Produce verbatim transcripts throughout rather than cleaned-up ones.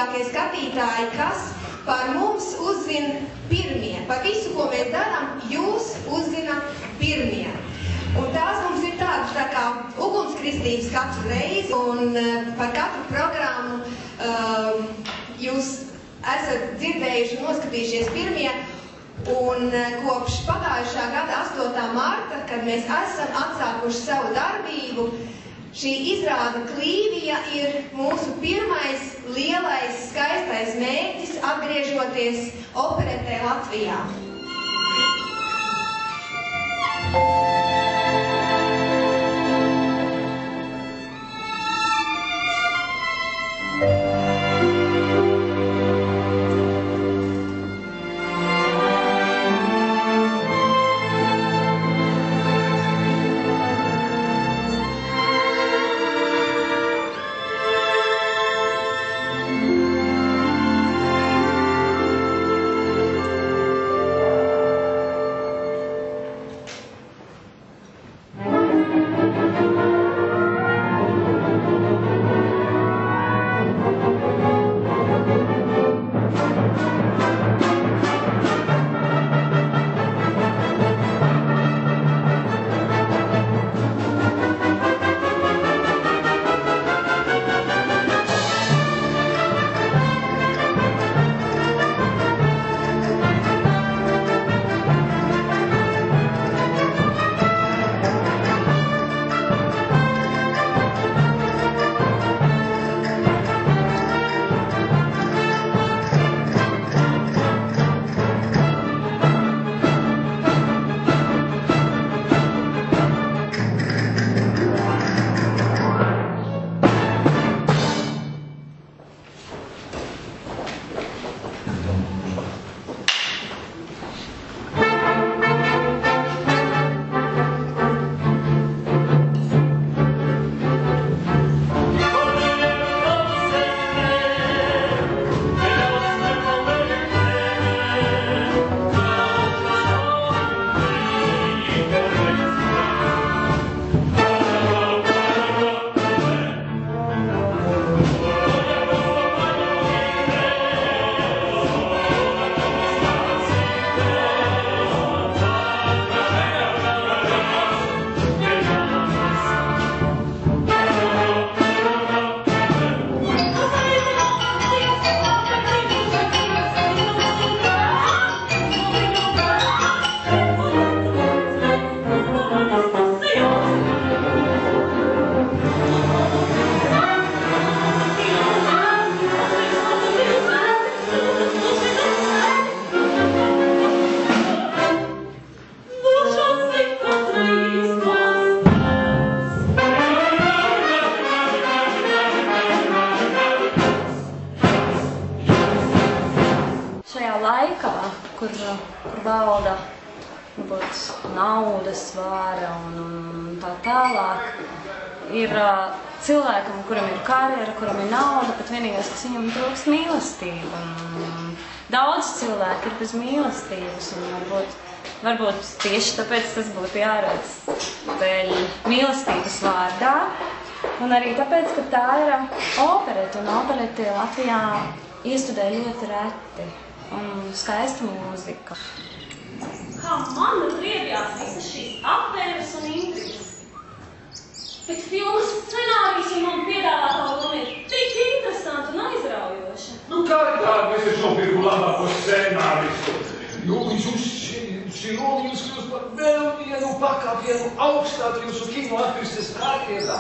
mīļākie skatītāji, kas par mums uzzina pirmie. Par visu, ko mēs darām, jūs uzzināt pirmie. Un tās mums ir tādas tā kā ugunskristības katru reizi, un uh, par katru programmu uh, jūs esat dzirdējuši un noskatījušies pirmie. Un uh, kopš pagājušā gada astotā marta, kad mēs esam atsākuši savu darbību, šī izrāda Klīvija ir mūsu pirmais lielais, skaistais mērķis, atgriežoties operetē Latvijā. Kur, kur valda būt, naudas vāra un, un tā tālāk, ir uh, cilvēkam, kuram ir karjera, kuram ir nauda, bet vienīgais, kas viņam trūkst mīlestība. Un daudz cilvēku ir bez mīlestības, un varbūt, varbūt tieši tāpēc tas būtu jāredz dēļ mīlestības vārdā. Un arī tāpēc, ka tā ir operete, un operete Latvijā iestudē ļoti reti. Un skaista mūzika. Kā man griebjās visas šīs apvēres un intrigas. Bet filmas scenārijas un man piedāvātā loma ir tik interesanti un aizraujoša. Nu kā ir tāda, mēs ir nopirku labāko scenāristu. Jo viņš uz šī loma jums kļūst par vēl vienu pakāpienu augstāk jūsu kino attīstes karjerā.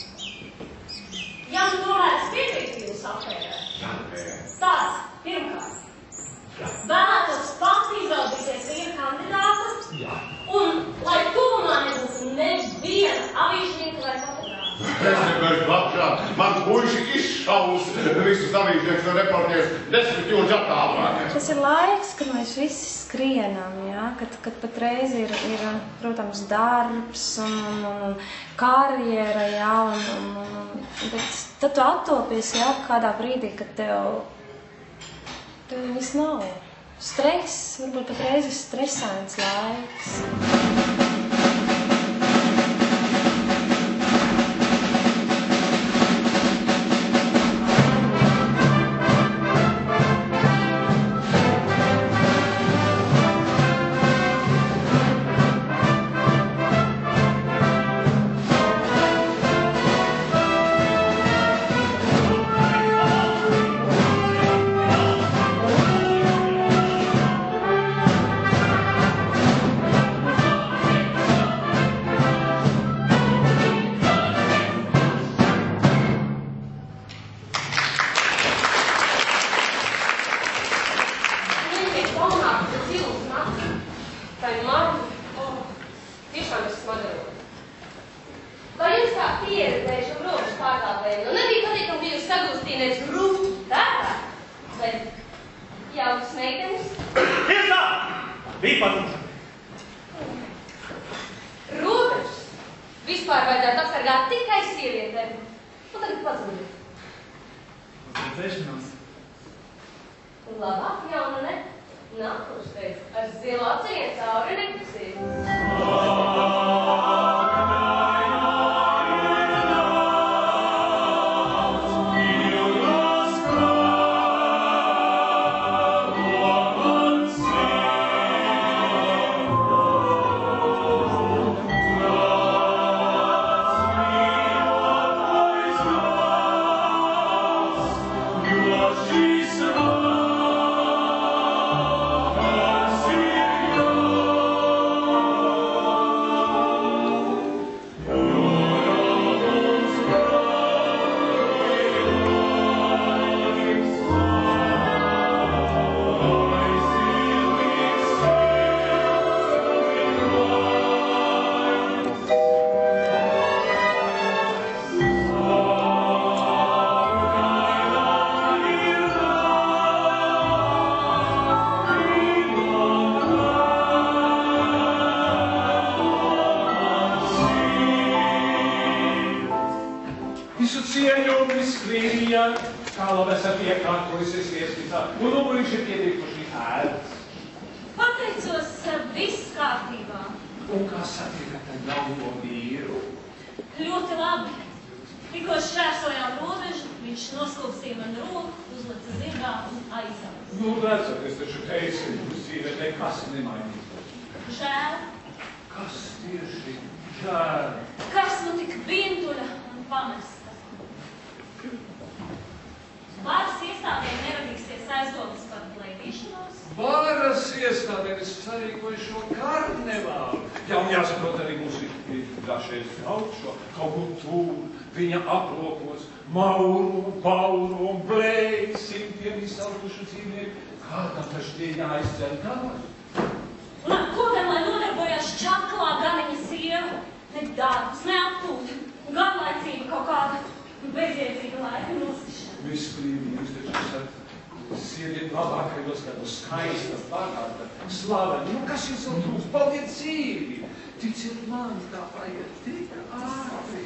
Ja nu tomēr pietikt jūsu apvērē. Jā, jā. Tāds, pirmkārt. Vēlētos pati izraudzīties viena kandidāta, Jā. Un lai tuvumā nebūtu neviena avīžnieka vai fotogrāfa. Es nevaru labšāt, man puiši izšaus visus avīžnieks no reportieris desmit jūdz attālāk. Tas ir laiks, kad mēs visi skrienam, jā, kad, kad patreiz ir, ir, protams, darbs un, un, un karjera, jā, un, un, un, bet tad tu attopies, jā, kādā brīdī, kad tev Tev viss nav. Stress, varbūt patreiz ir stresains laiks. nodarot. Vai jums kā pieredzējušam robežu pārkāpējiem, nu nebija patīkami bijusi sagūstīnies grūti darbā, bet jaukas meitenes? Tiesā! Bija patumša. Robežas vispār vajadzētu apsargāt tikai sievietēm. Nu tagad pazūdiet. Uzredzēšanās. Labāk jauna, ne? Nākošreiz ar zilu aciņiem cauri nekusīt. Un numuriņš ir pietikuši ēdas. Pateicos, viss kārtībā. Un kā satiekat ar jauno vīru? Ļoti labi. Tikko šķērsojām robežu, viņš noskūpstīja man roku, uzlica zirgā un aizāvis. Nu, redzat, es taču teicu, ka jūs dzīvē nekas nemainīs. Žēl. Kas tieši žēl? Kas nu tik vientuļa un pamesta? Varas iestādēm neradīsies aizdomas par plētīšanos? Varas iestādēm es sarīkoju šo karnevālu. Jā, un jāsaprot arī mūsu dažreiz kaut šo, kaut kur tur, viņa aprokos, mauru, bauru un blēji, simtiem izsalkušu dzīvnieku. Kādam taču tie jāizceļ kāds? Un ar ko gan lai nodarbojas čaklā ganiņa sieva? Ne darbs, ne aptūti, un garlaicība kaut kāda bezjēdzīga laika nosišana. Visklīvi, jūs taču esat sievieti labākajos, kad uz skaista, bagāta, slaveni. Nu, kas jūs vēl trūks? Paldiet dzīvi! Ticiet man, tā paiet tik ātri.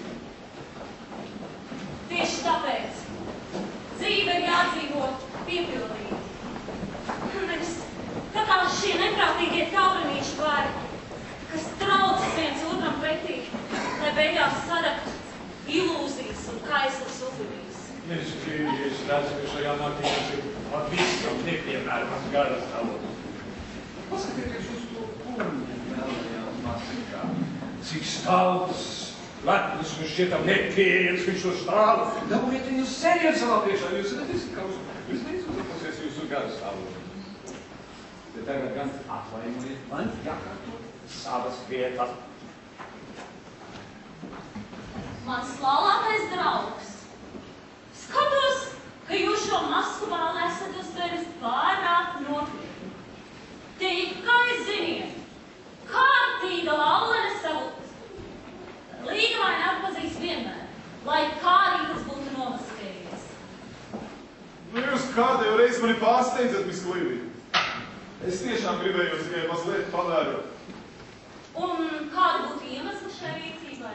Tieši tāpēc dzīve ir jādzīvo piepildīgi. Nevis tā kā šie neprātīgie taurinīši vari, kas traucas viens otram pretī, lai beigās sadakt ilūzijas un kaislas uzlīdīs. Nevis klīvi, es redzu, ka šajā naktī mums ir ar visam nepiemērams garas stāvoklis. Paskatieties uz to kuņu melnajā masikā. Cik stalts, lepns un šķietam nepieejams viņš to stāvu. Dabūjiet viņu seriet savā priekšā, jūs redzēsiet, ka uz, jūs neizuzapasies jūsu garas stāvoklis. Bet tagad gan atvainojiet, man jākārto savas vietas. Mans laulātais draugs. Skatos, ka jūs šo masku vēl esat uztveris pārāk nopietni. Tikai ziniet, kārtīga laulene savu līgavaini atpazīs vienmēr, lai kā arī tas būtu nomaskējies. Nu, jūs kādējo reizi mani pārsteidzat, mis Klīvi. Es tiešām gribēju tikai mazliet pavērot. Un kāda būtu iemesla šai rīcībai?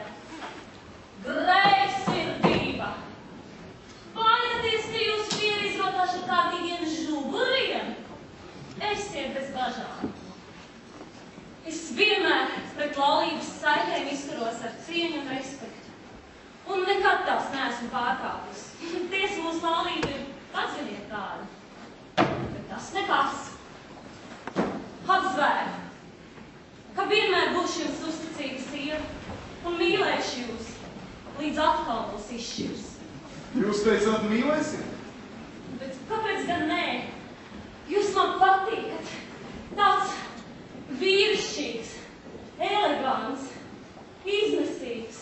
Grēksirdība! Baidieties, ka jūs vīri izrotāšu kādīgiem žuburiem? Esiet bez bažām. Es vienmēr pret laulības saitēm izturos ar cieņu un respektu. Un nekad tās neesmu pārkāpus. Tiesa mūsu laulība ir padziļiet tāda. Bet tas nekas. Apzvēru, ka vienmēr būšu jums uzticīga sieva un mīlēšu jūs, līdz atkal mūs izšķirs. Jūs teicāt mīlēsiet? Bet kāpēc gan nē? Jūs man patīkat. Tāds vīrišķīgs, elegants, iznesīgs,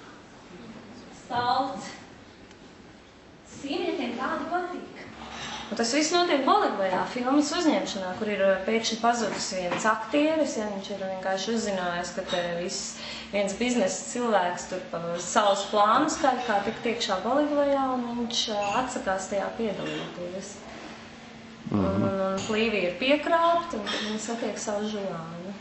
stalts. Sievietēm tādi patīk. Un tas viss notiek Boligvajā, filmas uzņemšanā, kur ir pēkšņi pazudis viens aktieris, ja viņš ir vienkārši uzzinājis, ka te viss viens biznesa cilvēks tur pa savus plānus kā, kā tikt iekšā Boligvajā, un viņš atsakās tajā piedalīties. Mm-hmm. Un, un, un plīvi ir piekrāpti, un tad viņi satiek savu žulānu.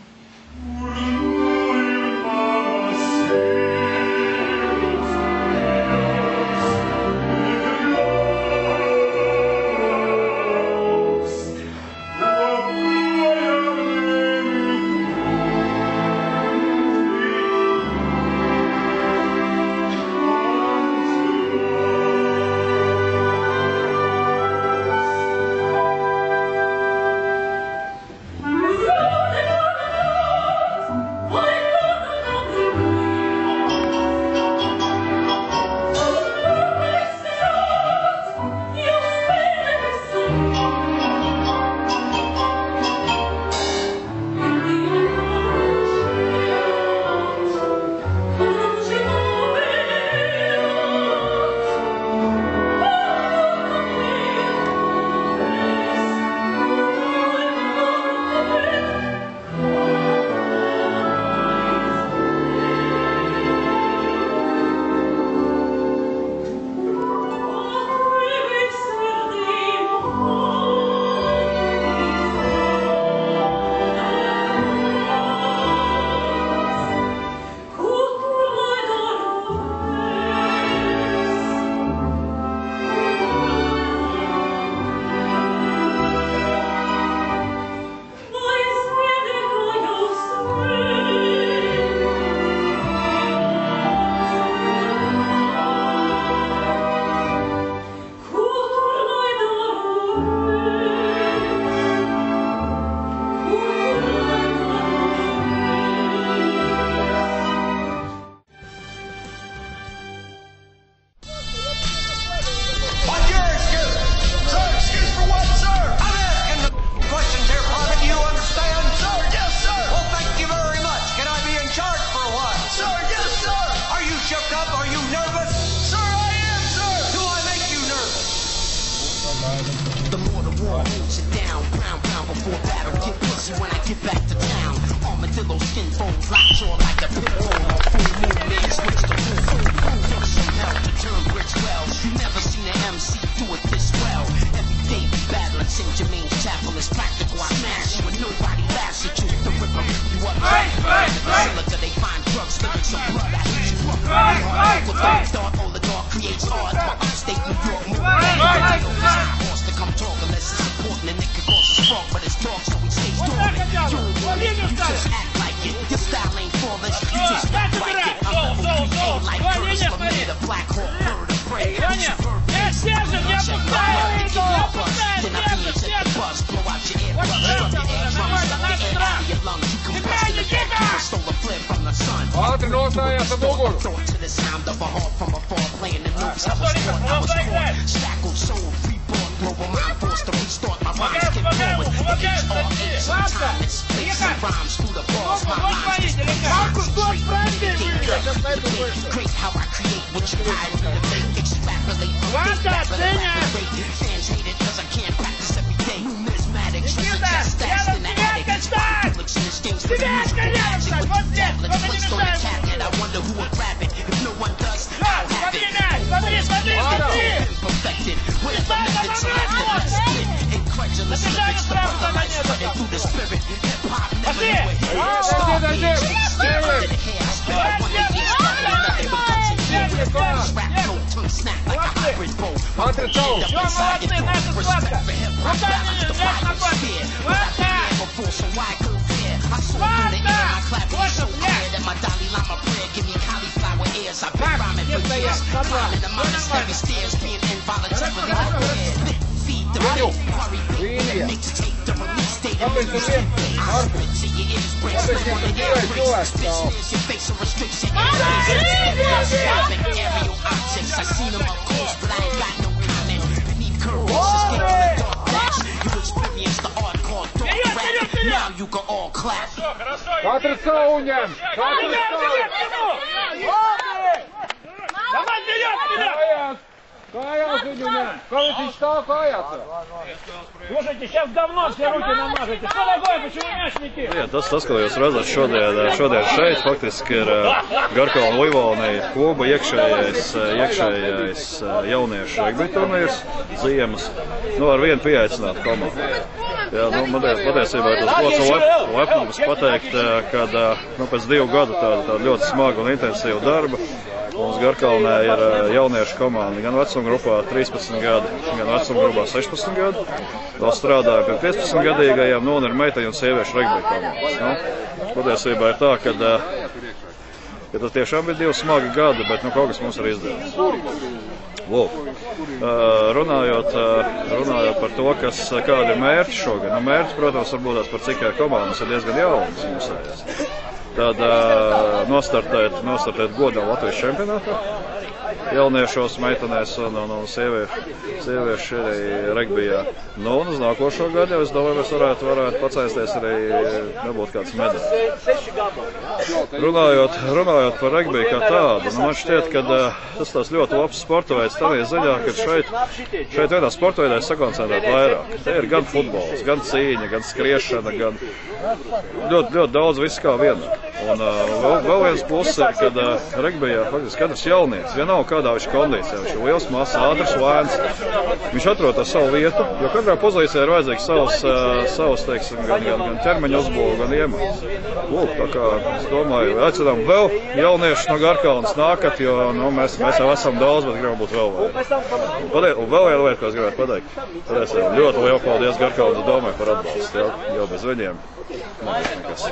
Kājās viņu ņem! Кажется, стал каяться. Слушайте, сейчас говно все руки намажете. Что такое, почему мяч не тик? Jā, tas, tas, ko jūs redzat šodien, šodien šeit, faktiski ir Garkalna Livonija kluba iekšējais, iekšējais jauniešu regbija turnīrs ziemas. Nu, ar vienu pieaicinātu komandu. Jā, nu, man patiesībā ir tas gods un lep, lepnums pateikt, kad nu, pēc divu gadu tāda, tāda ļoti smaga un intensīva darba. Mums Garkalnē ir jauniešu komanda gan vecuma grupā trīspadsmit gadi, gan vecuma grupā sešpadsmit gadi. Vēl strādāja pie piecpadsmit gadīgajiem, nu un ir meiteņu un sieviešu regbija komandas. Nu, patiesībā ir tā, ka, ka tas tiešām bija divi smagi gadi, bet nu, kaut kas mums ir izdevies. Lūk, runājot, runājot par to, kas, kādi ir mērķi šogad. Nu, mērķis, protams, varbūt par cik komandas ir diezgan jaunas mūsējās. Tad uh, nostartēt, nostartēt godā Latvijas čempionātā jauniešos, meitenēs un, un, un sieviešu, sieviešu arī regbijā. Nu, un uz nākošo gadu jau es domāju, mēs varētu, varētu pacensties arī dabūt kāds medaļas. Runājot, runājot par regbiju kā tādu, nu, man šķiet, ka uh, tas tās ļoti labs sporta veids tādā ziņā, ka šeit, šeit vienā sporta veidā sakoncentrēt vairāk. Te ir gan futbols, gan cīņa, gan skriešana, gan ļoti, ļoti daudz viss kā vienā. Un uh, vēl, vēl viens pluss ir, kad uh, regbijā faktiski katrs jaunietis, vienalga kādā viņš kondīcijā, viņš ir liels, mazs, ātrs, lēns, viņš atrod ar savu vietu, jo katrā pozīcijā ir vajadzīgs savs, uh, savs teiksim, gan, gan, gan ķermeņa uzbūve, gan iemāks. Lūk, tā kā, es domāju, aicinām vēl jauniešus no Garkalnas nākat, jo, nu, mēs, mēs jau esam daudz, bet gribam būt vēl vēl. Un vēl viena lieta, ko es gribētu pateikt, pateikt, ļoti lielu paldies Garkalnas domai par atbalstu, jo, jo bez viņiem nebūs nekas.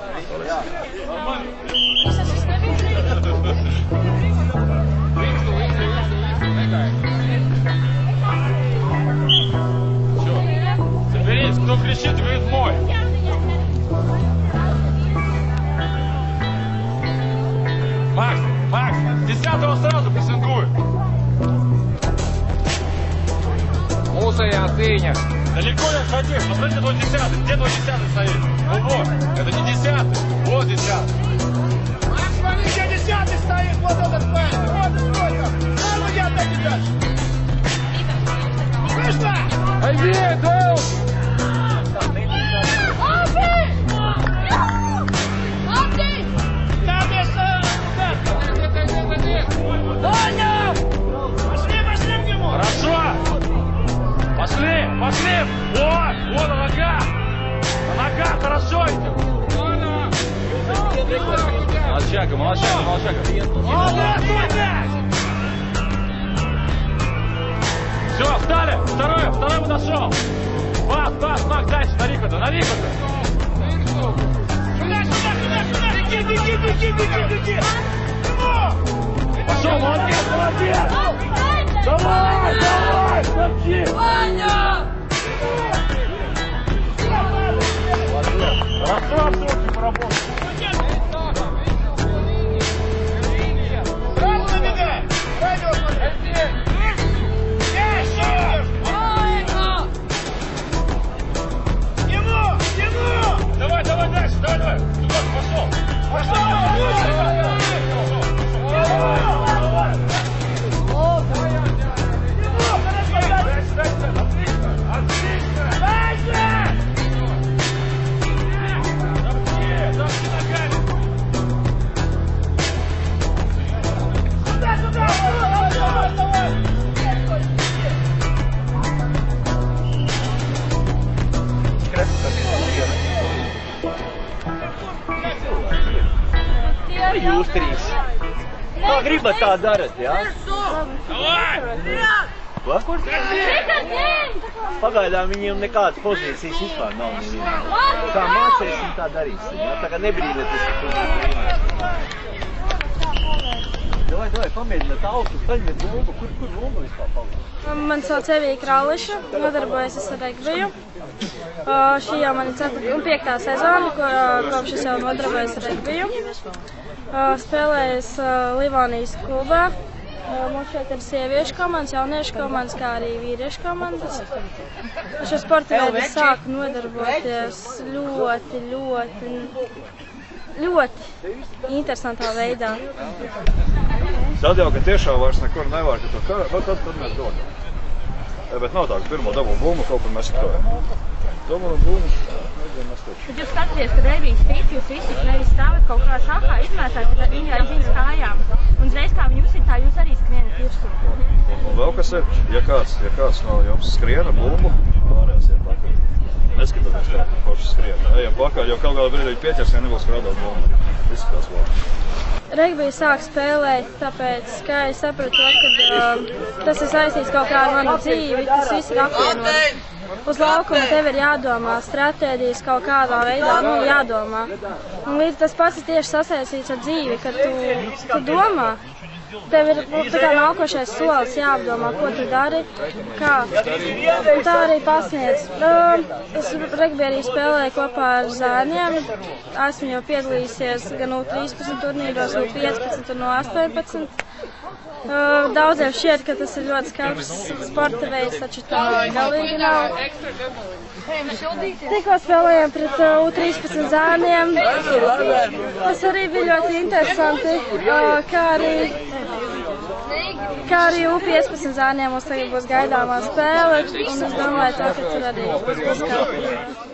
Соберись, кто кричит, говорит мой. Макс, Макс, десятого сразу прессингуй. Мусая, сыня. Далеко не отходи, посмотрите, твой десятый. Где твой десятый стоит? Ну вот, это не десятый, вот десятый. Макс, смотри, где десятый стоит, вот этот парень, вот этот парень. А ну я опять не дальше. Слышно? Айди, Дэл! Хорошо! Пошли, пошли! Вот, вот нога! Нога, хорошо идет! Молодчага, молодчага, молодчага! Молодец, молодец! Все, встали! Второй, второй подошел! Пас, пас, Макс, дальше, на Рикота, на Рикота! Сюда, сюда, сюда, сюда! Беги, беги, беги, беги, беги! Пошел, молодец, молодец! Давай, давай, топчи! Ваня! Хорошо, все, поработал! Сразу набегай! Радио смотри! Еще! Ему! Ему! Давай, давай дальше, давай, давай! Сюда, пошел! Пошел! Jūs trīs. Kā gribat, tā darat, jā? Ko? Pagaidām viņiem nekādas pozīcijas vispār nav nevienam. Kā mācēsim, tā darīsim, jā? Tā kā nebrīdēties ar pozīciju. Davai, davai, pamēģināt austu, paņemiet bumbu. Kur, kur bumba vispār palīdz? Man sauc Evija Krauliša, nodarbojos ar regbiju. Šī jau man ir ceturtā un piektā sezona, kopš es jau nodarbojos ar regbiju. Spēlējos Livonijas klubā. Mums šeit ir sieviešu komandas, jauniešu komandas, kā arī vīriešu komandas. Šo sporta veidu sāku nodarboties ļoti, ļoti, ļoti interesantā veidā. Tad jau, ka tiešām vairs nekur nevar, ka to kā, tad, tad mēs dodam. Bet nav tā, ka pirmo dabūnu bumbu kaut kur mēs krājam. Dabūnu bumbu, nevienam mēs taču. Tad jūs skatāties, ka Reivijas fit, jūs visi nevis stāvat kaut kā šākā izmētāt, tad viņi aiz viņas kājām. Un uzreiz kā viņi uzsit, tā jūs arī skrienat virsū. Un vēl kas ir, ja kāds, ja kāds no jums skriena bumbu, pārējās iet pakaļ. Neskatoties, kā forši skrien. Ejam pakaļ, jo kaut kādā brīdī pieķers, ja nebūs krādāt bumbu. Izskatās vēl. Regbiju sāk spēlēt, tāpēc, ka es sapratu, ka uh, tas ir saistīts kaut kā ar manu dzīvi, tas viss ir apvienots. Uz laukuma tev ir jādomā, stratēģijas kaut kādā veidā, nu, jādomā. Un līdz tas pats ir tieši sasaistīts ar dzīvi, kad tu, tu domā. Tev ir tā kā nākošais solis jāapdomā, ko tu dari, kā. Un tā arī pasniedz. Es regbiju arī spēlēju kopā ar zēniem. Esmu jau piedalījusies gan U trīspadsmit turnīros, U piecpadsmit un U astoņpadsmit. Daudziem šķiet, ka tas ir ļoti skarbs sporta veids, taču tā galīgi nav. Tikko spēlējām pret U trīspadsmit zēniem. Tas arī bija ļoti interesanti, kā arī, kā arī U piecpadsmit zēniem mums tagad būs gaidāmā spēle, un es domāju, tā, ka tur arī būs skarbs.